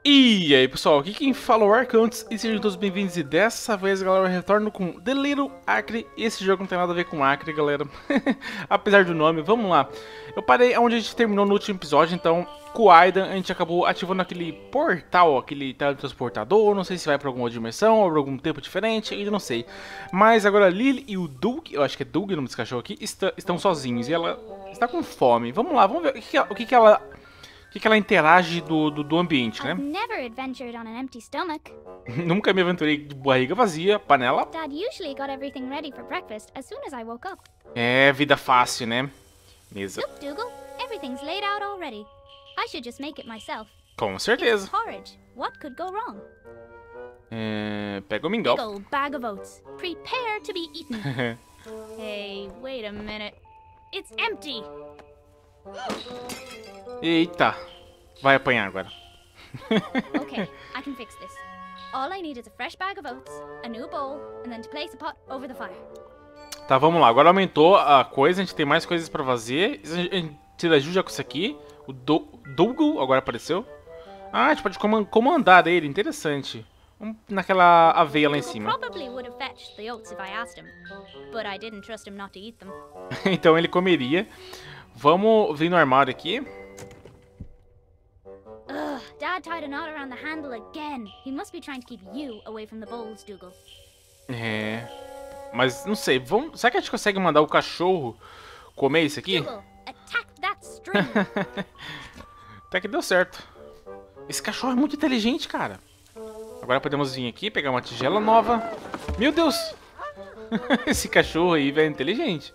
E aí pessoal, aqui quem fala é o Arcantes e sejam todos bem-vindos. E dessa vez, galera, eu retorno com The Little Acre. Esse jogo não tem nada a ver com Acre, galera. Apesar do nome, vamos lá. Eu parei onde a gente terminou no último episódio, então com o Aidan a gente acabou ativando aquele portal, aquele teletransportador. Não sei se vai pra alguma dimensão ou pra algum tempo diferente, ainda não sei. Mas agora a Lily e o Doug, eu acho que é Doug o nome desse cachorro aqui, estão sozinhos e ela está com fome. Vamos lá, vamos ver o que que ela interage do ambiente, né? I've never adventured on an empty stomach. Nunca me aventurei de barriga vazia, panela. Dad usually got everything ready for breakfast as soon as I woke up. É, vida fácil, né? Mesa. Look, Dougal, everything's laid out already. I should just make it myself. Com certeza. Porridge. What could go wrong? Pega o mingau. Big old bag of oats. Prepare to be eaten. Hey, wait a minute. It's empty. Eita. Vai apanhar agora. Okay, I can fix this. All I need is a fresh bag of oats, a new bowl, and then to place a pot over the fire. Tá, vamos lá. Agora aumentou a coisa, a gente tem mais coisas pra fazer. A gente ajuda com isso aqui. O Dougal agora apareceu. Ah, a gente pode comandar ele, interessante. Naquela aveia lá em Dougal cima. probably would have fetched the oats if I asked him, but I didn't trust him not to eat them. Então ele comeria. Vamos vir no armário aqui. Ugh, Dad tied a knot around the handle again. He must be trying to keep you away from the bowls, Dougal. É. Mas não sei, será que a gente consegue mandar o cachorro comer isso aqui? Dougal, attack that string. Até que deu certo. Esse cachorro é muito inteligente, cara. Agora podemos vir aqui, pegar uma tigela nova. Meu Deus! Esse cachorro aí, velho, é inteligente.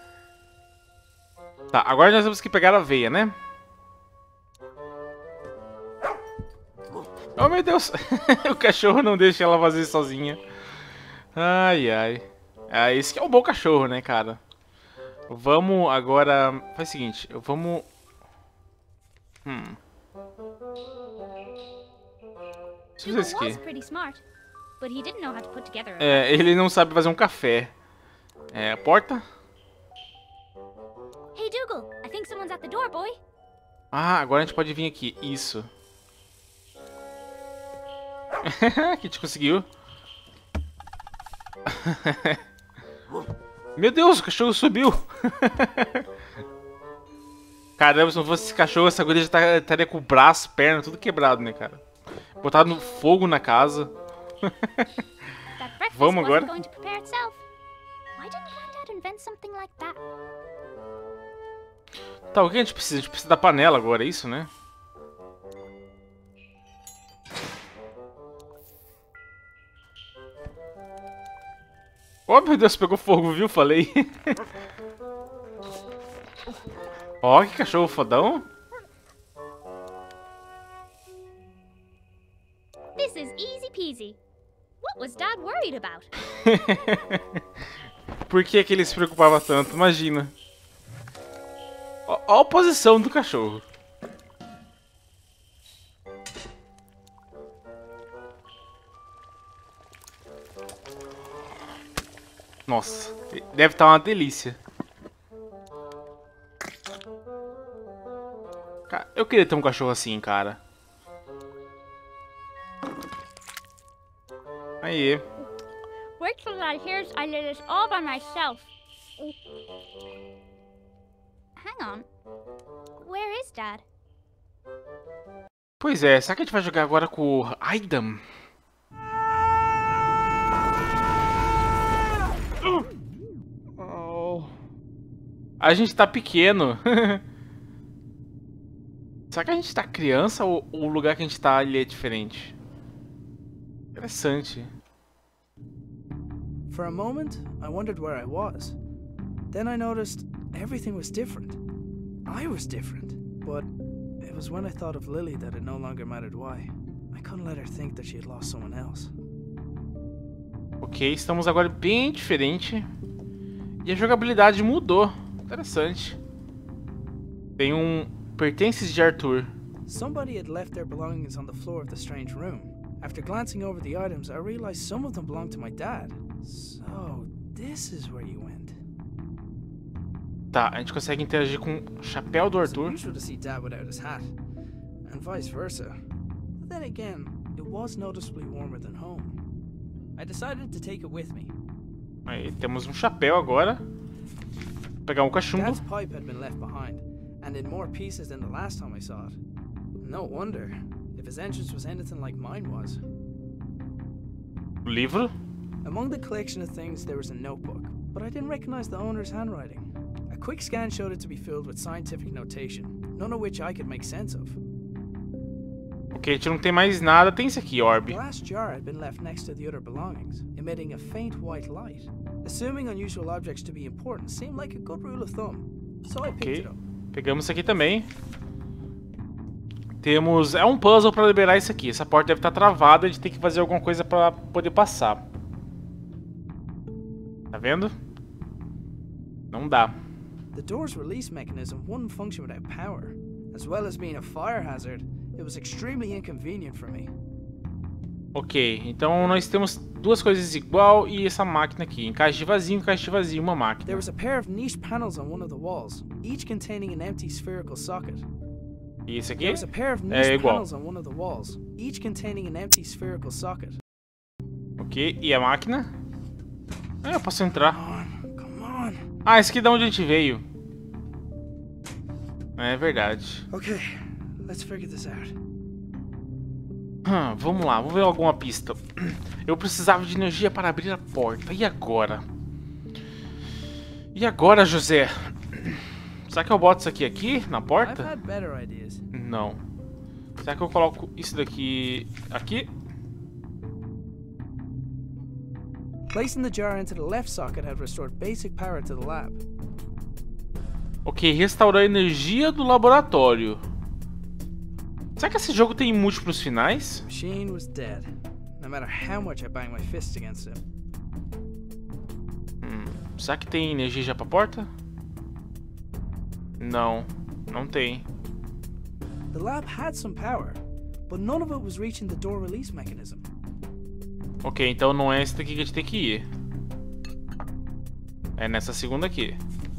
Tá, agora nós temos que pegar a aveia, né? Oh, meu Deus! O cachorro não deixa ela fazer sozinha. Ai, ai. Ah, esse que é um bom cachorro, né, cara? Vamos agora... Faz o seguinte, vamos... Deixa eu fazer isso Dougal was aqui. pretty smart, but he didn't know how to put together a É, ele não sabe fazer um café. É, porta? Hey, Dougal, I think someone's at the door, boy. Ah, agora a gente pode vir aqui. Isso. Que a gente conseguiu. Meu Deus, o cachorro subiu. Caramba, se não fosse esse cachorro, essa guria já estaria com o braço, perna, tudo quebrado, né, cara? Botado no fogo na casa. That breakfast Vamos wasn't agora? going to prepare itself. Why didn't Granddad invent something like that? Tá, o que a gente precisa? A gente precisa da panela agora, é isso, né? Oh, meu Deus, pegou fogo, viu? Falei. Ó, que cachorro fodão. This is easy peasy. What was Dad worried about? Por que que ele se preocupava tanto? Imagina. Ó a posição do cachorro. Nossa, deve estar uma delícia. Cara, eu queria ter um cachorro assim, cara. Aí. Wait till Dad hears I did this all by myself. Hang on. Where is Dad? Pois é, será que a gente vai jogar agora com o Aidan? Oh. A gente tá pequeno. Será que a gente tá criança ou o lugar que a gente tá ali é diferente? Interessante. For a moment, I wondered where I was. Then I noticed everything was different. I was different. But it was when I thought of Lily that it no longer mattered why. I couldn't let her think that she had lost someone else. Ok, estamos agora bem diferente. E a jogabilidade mudou. Interessante. Tem pertences de Arthur. Somebody had left their belongings on the floor of the strange room. After glancing over the items, I realized some of them belonged to my dad. So, this is where you went. Tá, a gente consegue interagir com o chapéu do It's Arthur. unusual to see Dad without his hat, and vice versa. then again, it was noticeably warmer than home. I decided to take it with me. Aí, temos um chapéu agora. Vou pegar um cachumbo. Dad's pipe had been left behind, and in more pieces than the last time I saw it. No wonder, if his entrance was anything like mine was. O livro. Among the collection of things, there was a notebook, but I didn't recognize the owner's handwriting. A quick scan showed it to be filled with scientific notation, none of which I could make sense of. Ok, a gente não tem mais nada. Tem esse aqui, orb. The glass jar had been left next to the other belongings, emitting a faint white light. Assuming unusual objects to be important seemed like a good rule of thumb, so I picked it up. Pegamos isso aqui também. Temos... É um puzzle pra liberar isso aqui. Essa porta deve estar travada, a gente tem que fazer alguma coisa pra poder passar. Tá vendo? Não dá. The door's release mechanism wouldn't function without power. As well as being a fire hazard, it was extremely inconvenient for me. Ok, então nós temos duas coisas igual e essa máquina aqui. Encaixe de vazio, uma máquina. There was a pair of niche panels on one of the walls, each containing an empty spherical socket. E esse aqui There was a pair of é niche igual. panels on one of the walls, each containing an empty spherical socket. Ok, e a máquina? Ah, eu posso entrar. Come on. Ah, esse aqui é de onde a gente veio. É verdade. Okay, let's figure this out. Vamos lá, vamos ver alguma pista. Eu precisava de energia para abrir a porta. E agora? E agora, José? Será que eu boto isso aqui na I've porta? had better ideas. Não. Será que eu coloco isso daqui aqui? Placing the jar into the left socket had restored basic power to the lab. Ok, restaurar a energia do laboratório. Será que esse jogo tem múltiplos finais? The machine was dead, no matter how much I banged my fists against it. Será que tem energia já pra porta? Não, não tem. The lab had some power, but none of it was reaching the door release mechanism. Ok, então não é esse daqui que a gente tem que ir. É nessa segunda aqui.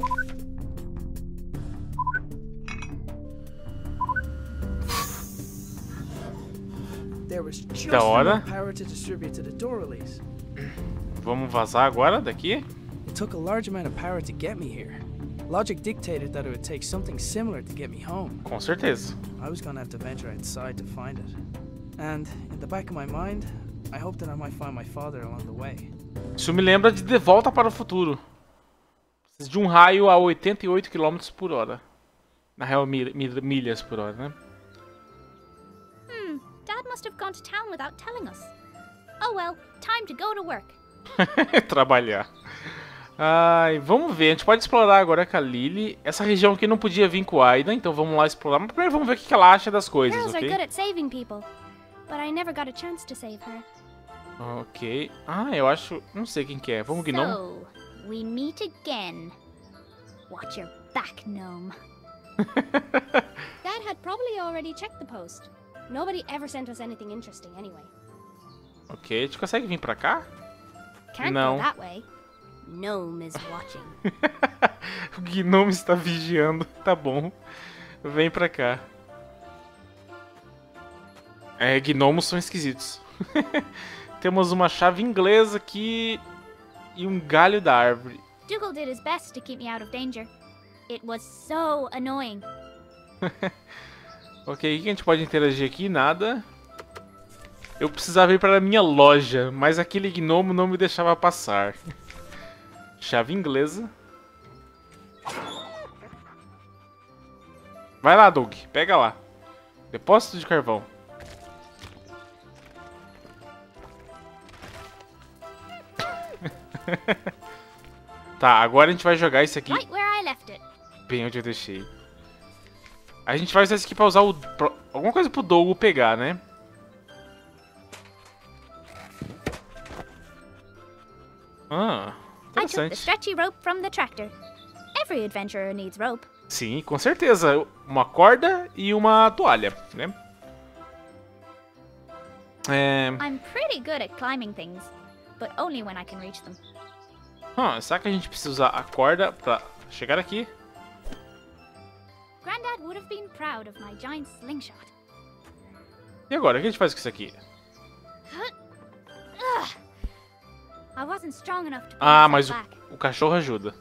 There was just Da hora. enough power to distribute to the door release. Vamos vazar agora daqui? It took a large amount of power to get me here. Logic dictated that it would take something similar to get me home. Com certeza. I was gonna have to venture outside to find it. And, in the back of my mind, I hoped that I might find my father along the way. Isso me lembra de Volta para o Futuro. Preciso de um raio a 88 km por hora. Na real, milhas por hora, né? Dad must have gone to town without telling us. Oh well, time to go to work. Trabalhar. Ai, vamos ver. A gente pode explorar agora com a Lily. Essa região aqui não podia vir com a Aida, então vamos lá explorar. Mas primeiro vamos ver o que ela acha das coisas, Girls are ok? good at saving people, but I never got a chance to save her. Ok. Ah, eu acho... Não sei quem que é. Vamos, Gnome? So, we meet again. Watch your back, Gnome. Dad had probably already checked the post. Nobody ever sent us anything interesting anyway. Ok, a gente consegue vir pra cá? Can't No. go that way. Gnome is watching. O Gnome está vigiando. Tá bom. Vem pra cá. É, gnomos são esquisitos. Temos uma chave inglesa aqui e um galho da árvore. Dougal did his best to keep me out of danger. It was so annoying. Ok, o que a gente pode interagir aqui? Nada. Eu precisava ir para a minha loja, mas aquele gnomo não me deixava passar. Chave inglesa. Vai lá, Doug. Pega lá. Depósito de carvão. Tá, agora a gente vai jogar isso aqui Right where I left it. bem onde eu deixei. A gente vai usar isso aqui pra usar alguma coisa pro Doug pegar, né? Ah, I took the interessante. stretchy rope from the tractor. Every adventurer needs rope. Sim, com certeza. Uma corda e uma toalha, né? I'm pretty good at climbing things, but only when I can reach them. Será que a gente precisa usar a corda pra chegar aqui? Granddad would have been proud of my giant slingshot. E agora, o que a gente faz com isso aqui? I wasn't strong enough to pull Ah, myself mas back. o cachorro ajuda.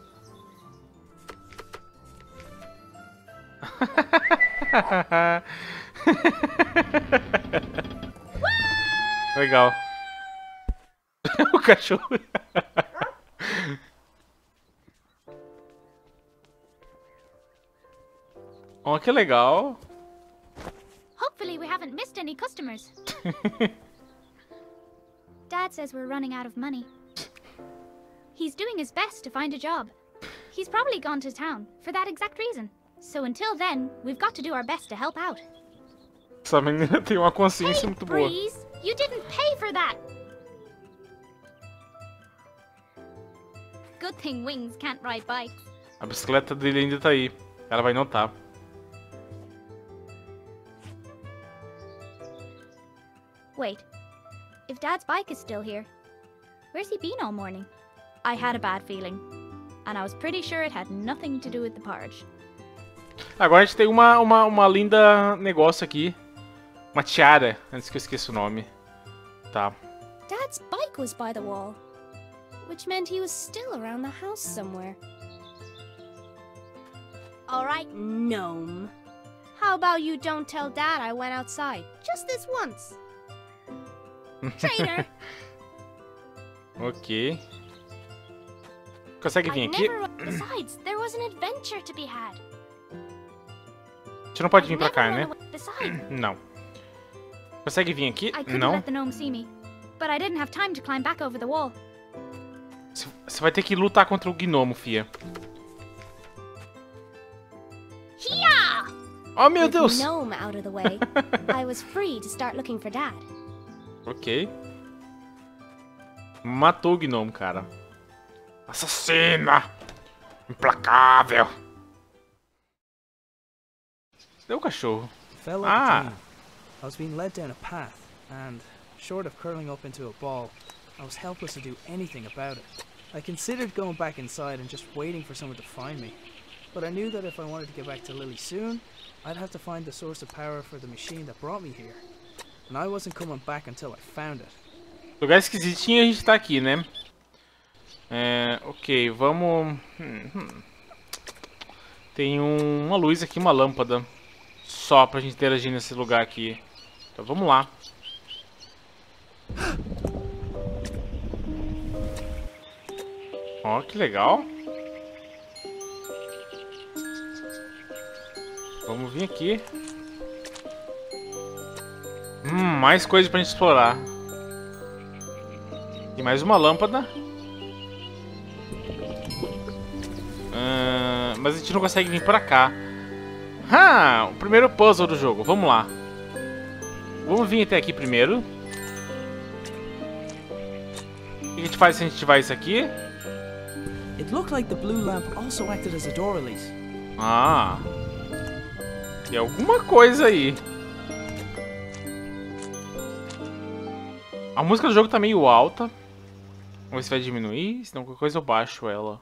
Legal. O cachorro. Oh, que legal. Hopefully we haven't missed any customers. Dad says we're running out of money. He's doing his best to find a job. He's probably gone to town for that exact reason. So until then, we've got to do our best to help out. Essa menina tem uma consciência muito boa. Breeze, you didn't pay for that. Good thing Wings can't ride bikes. A bicicleta dele ainda tá aí. Ela vai notar. Wait, if Dad's bike is still here, where's he been all morning? I had a bad feeling, and I was pretty sure it had nothing to do with the porridge. Agora a gente tem uma linda negócio aqui. Uma tiara, antes que eu esqueça o nome. Tá. Dad's bike was by the wall, which meant he was still around the house somewhere. All right, gnome. How about you don't tell Dad I went outside just this once? Traitor! Ok. Consegue vir aqui? Besides, there was an adventure to be had. A gente não pode vir pra cá, né? Besides, Não. Consegue vir aqui? I couldn't Não. let the gnome see me, but I didn't have time to climb back over the wall. Você vai ter que lutar contra o gnomo, fia. Oh, meu with Deus! gnome out of the way, I was free to start looking for Dad. Ok. Matou o gnomo, cara. Assassina! Implacável! Cadê o cachorro? Fell like Ah. a dream. I was being led down a path, and, short of curling up into a ball, I was helpless to do anything about it. I considered going back inside and just waiting for someone to find me, but I knew that if I wanted to get back to Lily soon, I'd have to find the source of power for the machine that brought me here. And I wasn't coming back until I found it. Lugar esquisitinho a gente tá aqui, né? Ok, vamos... Tem uma luz aqui, uma lâmpada. Só pra gente interagir nesse lugar aqui. Então vamos lá. Ó, que legal. Vamos vir aqui. Mais coisa pra gente explorar. E mais uma lâmpada. Mas a gente não consegue vir pra cá. O primeiro puzzle do jogo. Vamos lá. Vamos vir até aqui primeiro. O que a gente faz se a gente ativar isso aqui? It looked like the blue lamp also acted as a door release. Tem alguma coisa aí. A música do jogo tá meio alta. Vamos ver se vai diminuir. Se não, qualquer coisa eu baixo ela.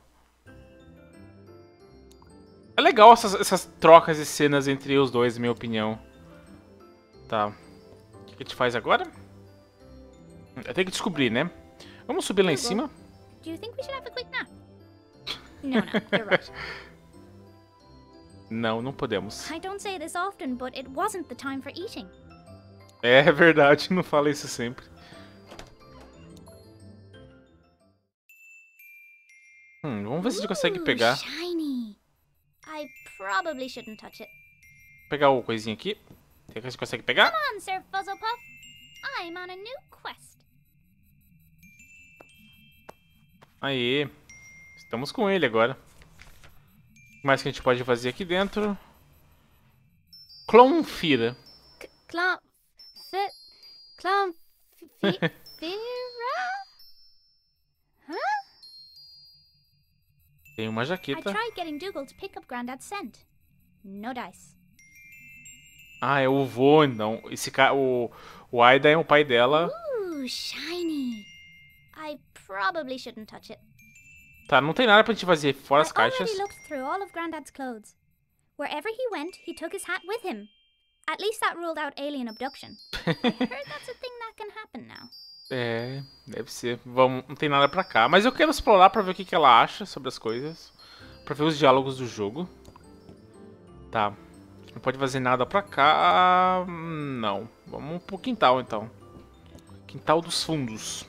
É legal essas trocas de cenas entre os dois, na minha opinião. Tá. O que a gente faz agora? Eu tenho que descobrir, né? Vamos subir lá em cima. Do you think we should have a quick nap? No, you're right. Não podemos. I don't say this often, but it wasn't the time for eating. É verdade, não fala isso sempre. Vamos ver se a gente consegue pegar. Shiny. I probably shouldn't touch it. Pegar o coisinho aqui. Será que a gente consegue pegar? Come on, Sir Fuzzlepuff. I'm on a new quest. Aí. Estamos com ele agora. O que mais que a gente pode fazer aqui dentro? Clonfira. Clonfira? Tem uma I jaqueta. tried getting Dougal to pick up Grandad's scent. No dice. É o vô, então. O Aida é o pai dela. Ooh, shiny. I probably shouldn't touch it. Tá, não tem nada pra gente fazer fora as I caixas. already looked through all of Grandad's clothes. Wherever he went, he took his hat with him. At least that ruled out alien abduction. I heard that's a thing that can happen now. É, deve ser. Vamos, não tem nada pra cá. Mas eu quero explorar pra ver o que ela acha sobre as coisas. Pra ver os diálogos do jogo. Tá. Não pode fazer nada pra cá. Não. Vamos pro quintal, então. Quintal dos fundos.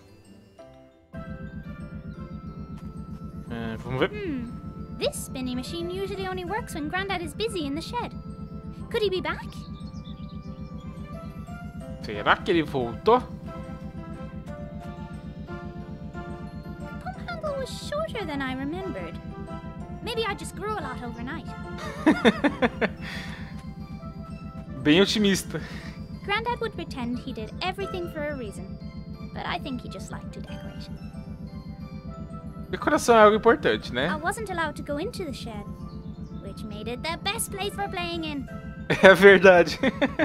É, vamos ver. This spinning machine usually only works when Grandad is busy in the shed. Could he be back? Será que ele voltou? The pump handle was shorter than I remembered. Maybe I just grew a lot overnight. Bem otimista. Grandad would pretend he did everything for a reason, but I think he just liked to decorate. Decoração é algo importante, né? I wasn't allowed to go into the shed, which made it the best place for playing in. É verdade.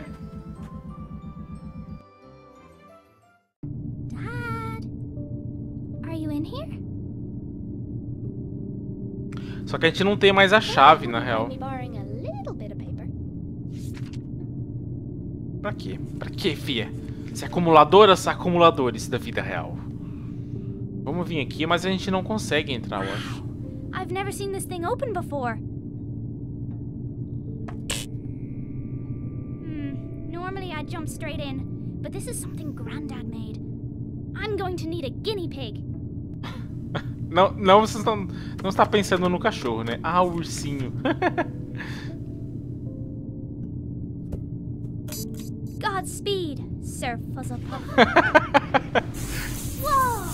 Dad, are you in here? Só que a gente não tem mais a chave, na real. Me borrowing a little bit of paper. Pra quê? Pra quê, fia? Se acumuladoras, acumuladores da vida real. Vamos vir aqui, mas a gente não consegue entrar, eu acho. I've never seen this thing open before. Normally I'd jump straight in, but this is something Grandad made. I'm going to need a guinea pig. Não, você não está pensando no cachorro, né? Ah, o ursinho. Godspeed, Sir Fuzzlepuff. Whoa!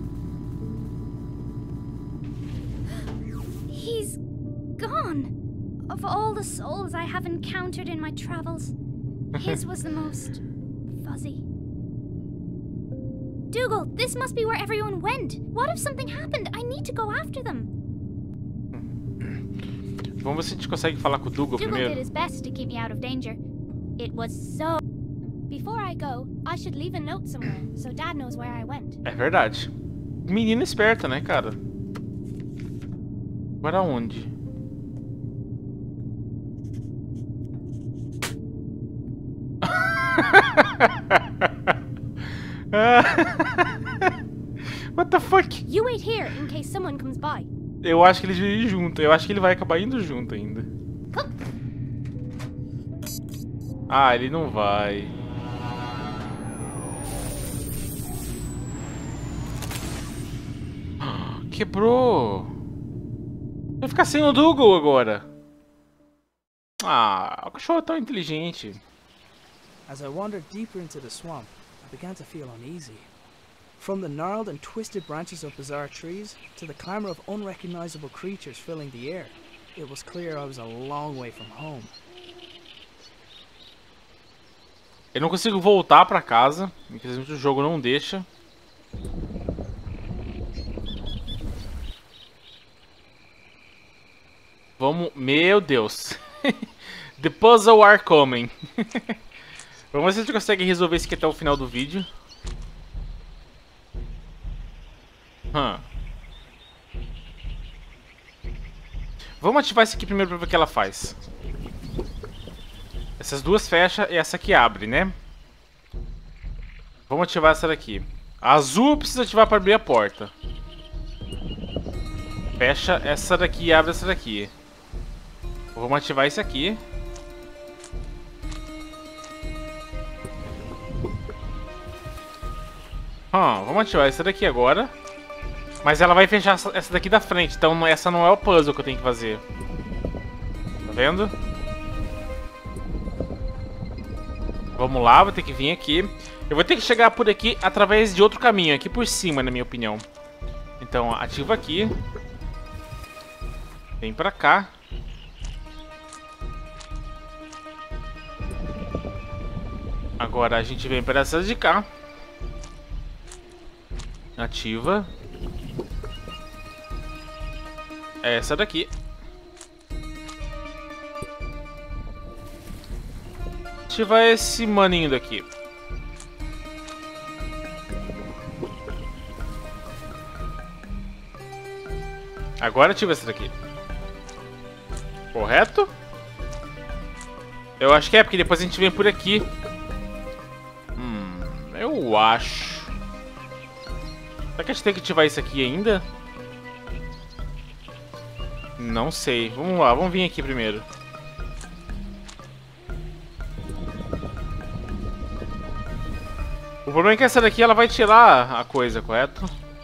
He's gone. Of all the souls I have encountered in my travels, his was the most fuzzy. Dougal, this must be where everyone went. What if something happened? I need to go after them. Vamos ver se a gente consegue falar com o Dougal Dougal primeiro. did his best to keep me out of danger. It was so... Before I go, I should leave a note somewhere, so Dad knows where I went. É verdade. Menina esperta, né, cara? Agora onde? What the fuck? You wait here in case someone comes by. Eu acho que eles vão ir junto. Eu acho que ele vai acabar indo junto ainda. Ah, ele não vai. Quebrou. Vai ficar sem o Dougal agora. Ah, o cachorro é tão inteligente. As I wandered deeper into the swamp, I began to feel uneasy. From the gnarled and twisted branches of bizarre trees to the clamor of unrecognizable creatures filling the air, it was clear I was a long way from home. Eu não consigo voltar pra casa, infelizmente o jogo não deixa. Vamos... Meu Deus. The puzzle are coming. Vamos ver se a gente consegue resolver isso aqui até o final do vídeo. Vamos ativar isso aqui primeiro pra ver o que ela faz. Essas duas fecham e essa aqui abre, né? Vamos ativar essa daqui. A azul precisa ativar para abrir a porta. Fecha essa daqui e abre essa daqui. Vamos ativar esse aqui. Vamos ativar essa daqui agora. Mas ela vai fechar essa daqui da frente. Então essa não é o puzzle que eu tenho que fazer. Tá vendo? Vamos lá, vou ter que vir aqui. Eu vou ter que chegar por aqui através de outro caminho. Aqui por cima, na minha opinião. Então, ativa aqui. Vem pra cá. Agora a gente vem para essa de cá. Ativa. Essa daqui. Ativa esse maninho daqui. Agora ativa essa daqui. Correto? Eu acho que é, porque depois a gente vem por aqui. Eu acho. Será que a gente tem que ativar isso aqui ainda? Não sei. Vamos lá, vamos vir aqui primeiro. O problema é que essa daqui ela vai tirar a coisa, correto?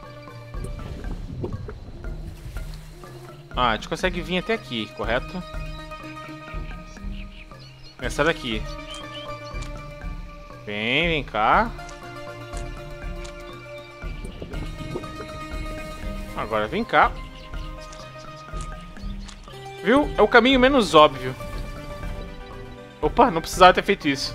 Ah, a gente consegue vir até aqui, correto? Essa daqui. Vem cá. Agora vem cá. Viu? É o caminho menos óbvio. Opa, não precisava ter feito isso.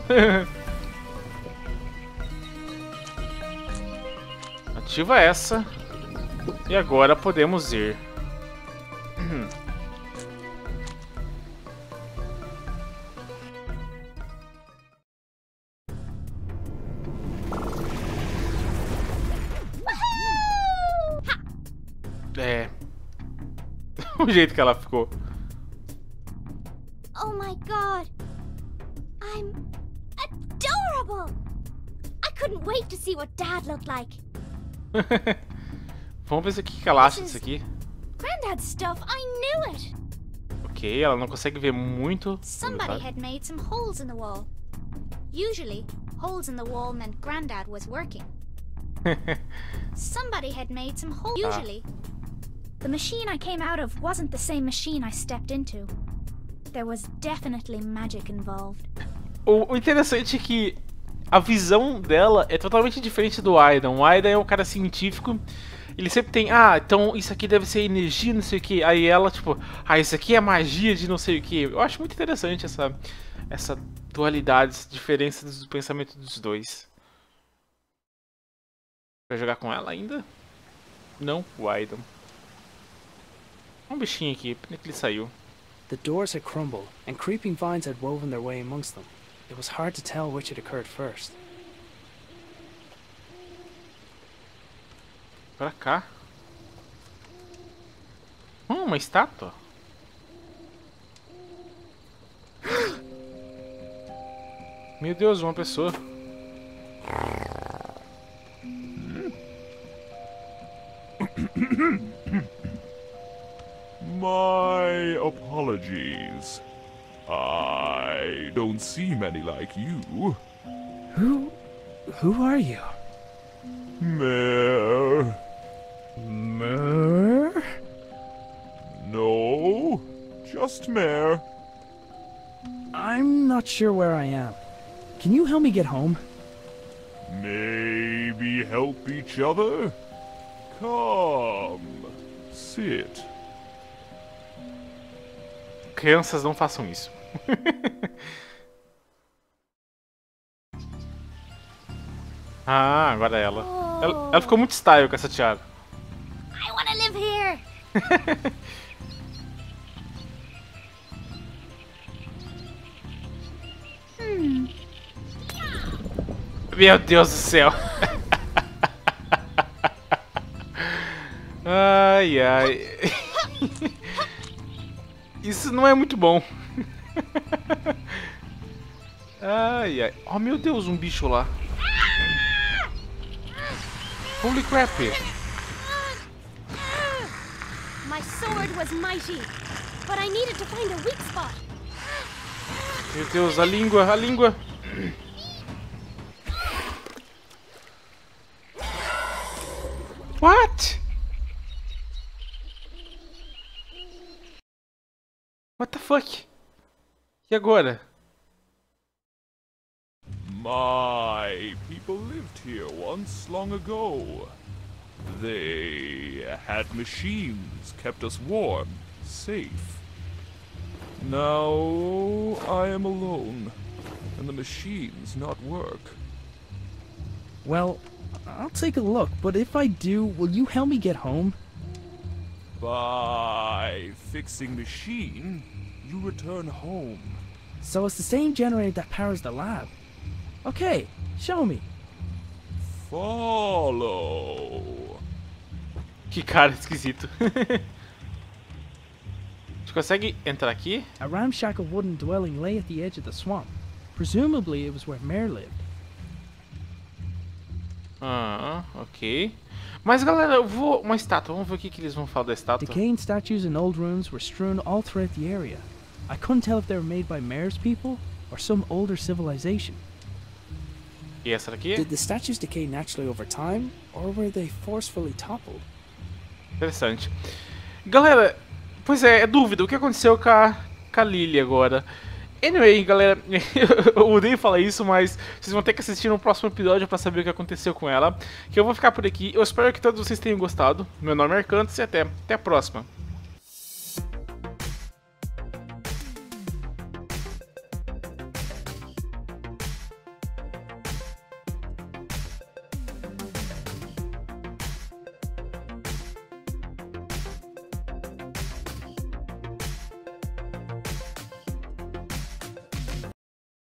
Ativa essa. E agora podemos ir. É. O jeito que ela ficou. Oh my god! I'm adorable! I couldn't wait to see what Dad looked like. Vamos ver o que ela acha disso aqui. Granddad's stuff, I knew it! Ok, ela não consegue ver muito. Somebody had made some holes in the wall. Usually, holes in the wall meant Granddad was working. Somebody had made some holes. Usually, the machine I came out of wasn't the same machine I stepped into. There was definitely magic involved. O interessante é que a visão dela é totalmente diferente do Aidan. O Aidan é um cara científico. Ele sempre tem, então isso aqui deve ser energia, não sei o que. Aí ela, tipo, isso aqui é magia de não sei o que. Eu acho muito interessante essa dualidade, essa diferença do pensamento dos dois. Vai jogar com ela ainda? Não, o Aidan. Um bichinho aqui, por que ele saiu? The doors had crumbled, and creeping vines had woven their way amongst them. It was hard to tell which had occurred first. Pra cá. Uma estátua. Meu Deus, uma pessoa. My apologies. I don't see many like you. Who are you? Mare. Mer? No, just Mare. I'm not sure where I am. Can you help me get home? Maybe help each other? Come, sit. Crianças, não façam isso. Agora ela. Ela ficou muito style com essa tiara. I wanna live here! Meu Deus do céu. Ai, ai. Isso não é muito bom. Ai, ai. Oh, meu Deus, um bicho lá. Holy crap. My sword was mighty, but I needed to find a weak spot. Meu Deus, a língua, a língua. What? What the fuck? E agora? My people lived here once long ago. They had machines, kept us warm, safe. Now I am alone, and the machines not work. Well, I'll take a look, but if I do, will you help me get home? By fixing machine, you return home. So it's the same generator that powers the lab. Okay, show me. Follow. Que cara esquisito. consegue entrar aqui? A ramshackle wooden dwelling lay at the edge of the swamp. Presumably it was where Mare lived. Ah, ok. Mas galera, eu vou... Uma estátua, vamos ver o que eles vão falar da estátua. Decaying statues and old ruins were strewn all throughout the area. I couldn't tell if they were made by Mare's people or some older civilization. E essa daqui? Did the statues decay naturally over time, or were they forcefully toppled? Interessante. Galera, pois é dúvida, o que aconteceu com a Lily agora? Anyway, galera, eu odeio falar isso, mas vocês vão ter que assistir no próximo episódio pra saber o que aconteceu com ela. Que eu vou ficar por aqui, eu espero que todos vocês tenham gostado. Meu nome é Arcantos e até a próxima.